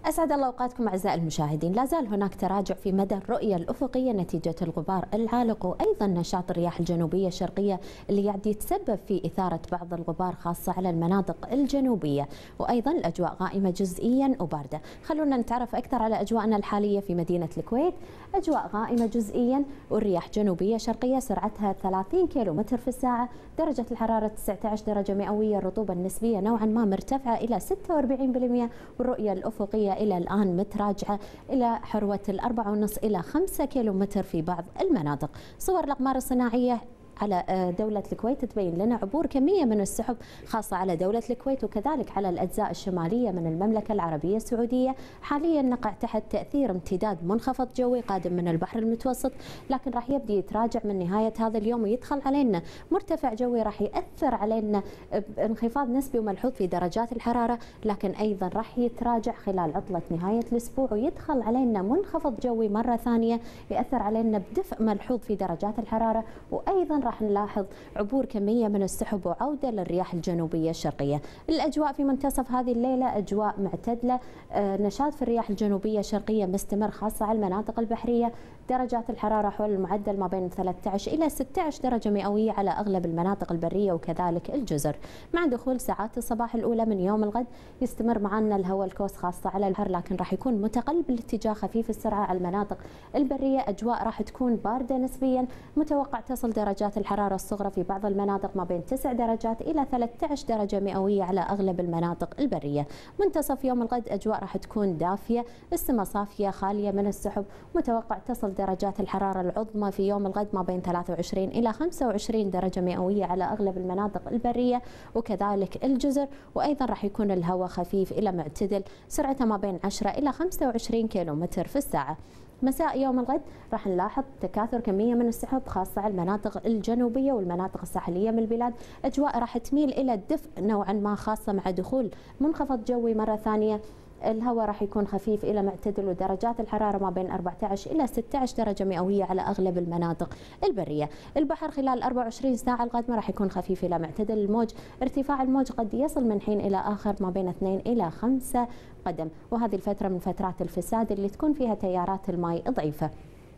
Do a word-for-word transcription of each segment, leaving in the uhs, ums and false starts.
أسعد الله أوقاتكم أعزائي المشاهدين. لا زال هناك تراجع في مدى الرؤية الأفقية نتيجة الغبار العالق وأيضا نشاط الرياح الجنوبية الشرقية اللي قاعد يتسبب في إثارة بعض الغبار خاصة على المناطق الجنوبية، وأيضا الأجواء غائمة جزئيا وباردة. خلونا نتعرف أكثر على أجواءنا الحالية في مدينة الكويت. أجواء غائمة جزئيا والرياح جنوبية شرقية سرعتها ثلاثين كيلو متر في الساعة، درجة الحرارة تسعة عشر درجة مئوية، الرطوبة النسبية نوعا ما مرتفعة إلى ستة وأربعين بالمئة، والرؤية الأفقية إلى الآن متراجعة إلى حروة الأربعة ونص إلى خمسة كيلو متر في بعض المناطق. صور الأقمار الصناعية على دولة الكويت تبين لنا عبور كمية من السحب خاصة على دولة الكويت وكذلك على الأجزاء الشمالية من المملكة العربية السعودية. حاليا نقع تحت تأثير امتداد منخفض جوي قادم من البحر المتوسط، لكن راح يبدأ يتراجع من نهاية هذا اليوم ويدخل علينا مرتفع جوي راح يأثر علينا بانخفاض نسبي وملحوظ في درجات الحرارة، لكن أيضا راح يتراجع خلال عطلة نهاية الأسبوع ويدخل علينا منخفض جوي مرة ثانية يأثر علينا بدفء ملحوظ في درجات الحرارة، وأيضا راح نلاحظ عبور كمية من السحب وعودة للرياح الجنوبية الشرقية. الأجواء في منتصف هذه الليلة أجواء معتدلة، آه نشاط في الرياح الجنوبية الشرقية مستمر خاصة على المناطق البحرية، درجات الحرارة حول المعدل ما بين ثلاثة عشر إلى ستة عشر درجة مئوية على أغلب المناطق البرية وكذلك الجزر. مع دخول ساعات الصباح الأولى من يوم الغد يستمر معنا الهواء الكوس خاصة على البحر، لكن راح يكون متقلب الاتجاه خفيف السرعة على المناطق البرية. أجواء راح تكون باردة نسبيا، متوقع تصل درجات الحرارة الصغرى في بعض المناطق ما بين تسع درجات إلى ثلاثة عشر درجة مئوية على أغلب المناطق البرية. منتصف يوم الغد أجواء راح تكون دافية، السماء صافية خالية من السحب، متوقع تصل درجات الحرارة العظمى في يوم الغد ما بين ثلاثة وعشرين إلى خمسة وعشرين درجة مئوية على أغلب المناطق البرية وكذلك الجزر، وأيضا راح يكون الهواء خفيف إلى معتدل سرعته ما بين عشرة إلى خمسة وعشرين كيلو متر في الساعة. مساء يوم الغد راح نلاحظ تكاثر كمية من السحب خاصة على المناطق الجنوبية والمناطق الساحلية من البلاد. أجواء راح تميل إلى الدفء نوعا ما خاصة مع دخول منخفض جوي مرة ثانية. الهواء راح يكون خفيف إلى معتدل ودرجات الحرارة ما بين أربعة عشر إلى ستة عشر درجة مئوية على أغلب المناطق البرية. البحر خلال أربعة وعشرين ساعة القادمة راح يكون خفيف إلى معتدل، الموج ارتفاع الموج قد يصل من حين إلى آخر ما بين اثنين إلى خمسة قدم، وهذه الفترة من فترات الفساد اللي تكون فيها تيارات الماء ضعيفة.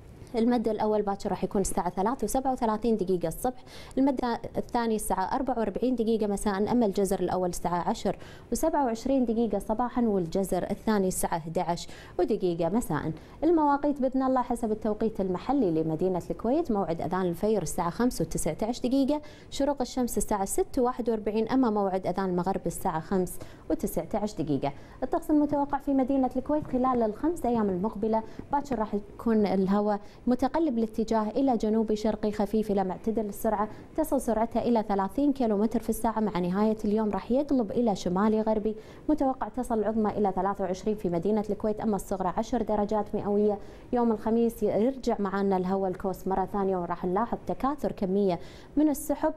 المد الأول باكر راح يكون الساعة ثلاثة وسبعة وثلاثين دقيقة الصبح، المد الثاني الساعة أربعة وأربعين دقيقة مساء، أما الجزر الأول الساعة عشرة وسبعة وعشرين دقيقة صباحا، والجزر الثاني الساعة أحد عشر ودقيقة مساء. المواقيت بإذن الله حسب التوقيت المحلي لمدينة الكويت: موعد أذان الفجر الساعة خمسة وتسعة عشر دقيقة، شروق الشمس الساعة ستة وواحد وأربعين، أما موعد أذان المغرب الساعة خمسة وتسعة عشر دقيقة. الطقس المتوقع في مدينة الكويت خلال الخمس أيام المقبلة: باكر راح يكون الهواء متقلب الاتجاه إلى جنوبي شرقي خفيف إلى معتدل السرعة، تصل سرعته إلى ثلاثين كيلو متر في الساعة، مع نهاية اليوم راح يقلب إلى شمالي غربي، متوقع تصل العظمى إلى ثلاثة وعشرين في مدينة الكويت، أما الصغرى عشر درجات مئوية. يوم الخميس يرجع معنا الهواء الكوس مرة ثانية وراح نلاحظ تكاثر كمية من السحب،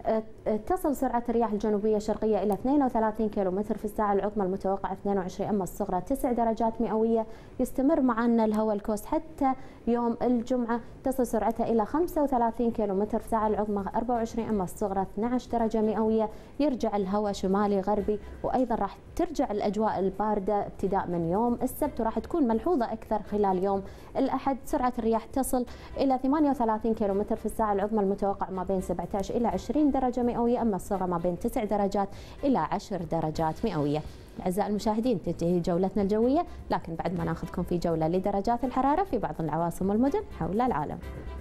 تصل سرعة الرياح الجنوبية الشرقية إلى اثنين وثلاثين كيلو متر في الساعة، العظمى المتوقعة اثنين وعشرين، أما الصغرى تسع درجات مئوية. يستمر معنا الهواء الكوس حتى يوم الجمعة، تصل سرعته إلى خمسة وثلاثين كيلو متر في الساعة، العظمى أربعة وعشرين، أما الصغرى اثني عشر درجة مئوية. يرجع الهواء شمالي غربي، وأيضا راح ترجع الأجواء الباردة ابتداء من يوم السبت، وراح تكون ملحوظة أكثر خلال يوم الأحد. سرعة الرياح تصل إلى ثمانية وثلاثين كيلو متر في الساعة، العظمى المتوقع ما بين سبعة عشر إلى عشرين درجة مئوية، أما الصغرى ما بين تسع درجات إلى عشر درجات مئوية. أعزائي المشاهدين، تنتهي جولتنا الجوية، لكن بعد ما ناخذكم في جولة لدرجات الحرارة في بعض العواصم والمدن حول العالم.